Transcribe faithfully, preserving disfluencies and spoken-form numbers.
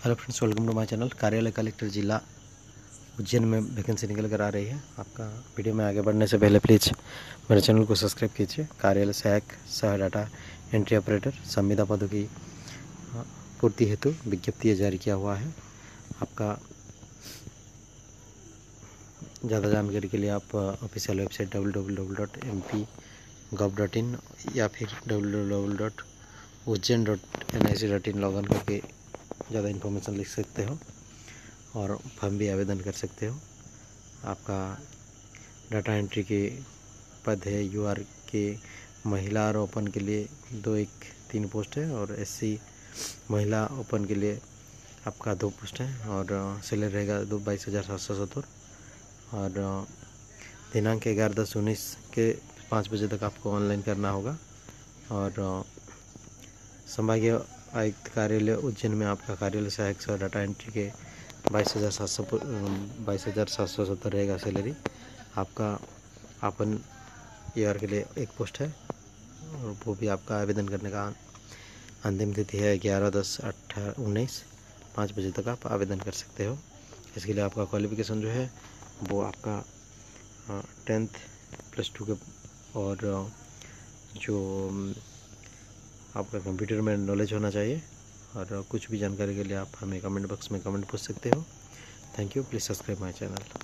Hello friends, welcome to my channel. कार्यालय collector जिला उज्जैन में वैकेंसी निकल कर आ रही है। आपका वीडियो में आगे बढ़ने से पहले प्लीज़ मेरे चैनल को सब्सक्राइब कीजिए। कार्यालय सहायक सह डाटा एंट्री ऑपरेटर संविदा पदों की पूर्ति हेतु विज्ञप्ति जारी किया हुआ है। आपका ज़्यादा जानकारी के लिए आप official website W W W dot M P gov dot in या फिर W W W dot Ujjain dot N I C dot in log in करके ज़्यादा इन्फॉर्मेशन लिख सकते हो और फॉर्म भी आवेदन कर सकते हो। आपका डाटा एंट्री के पद है यू आर के महिला और ओपन के लिए दो एक तीन पोस्ट है और एस सी महिला ओपन के लिए आपका दो पोस्ट है और सैलरी रहेगा दो बाईस हज़ार सात सौ सत्तर और दिनांक ग्यारह दस उन्नीस के पाँच बजे तक आपको ऑनलाइन करना होगा। और संभागीय आयुक्त कार्यालय उज्जैन में आपका कार्यालय सहायक सह डाटा एंट्री के बाईस हज़ार सात सौ बाईस हज़ार सात सौ सत्तर रहेगा सैलरी। आपका अपन ईयर के लिए एक पोस्ट है और वो भी आपका आवेदन करने का अंतिम तिथि है ग्यारह दस अट्ठारह उन्नीस पाँच बजे तक आप आवेदन कर सकते हो। इसके लिए आपका क्वालिफिकेशन जो है वो आपका टेंथ प्लस टू के और जो आपका कंप्यूटर में नॉलेज होना चाहिए। और कुछ भी जानकारी के लिए आप हमें कमेंट बॉक्स में कमेंट पूछ सकते हो। Thank you, please subscribe my channel.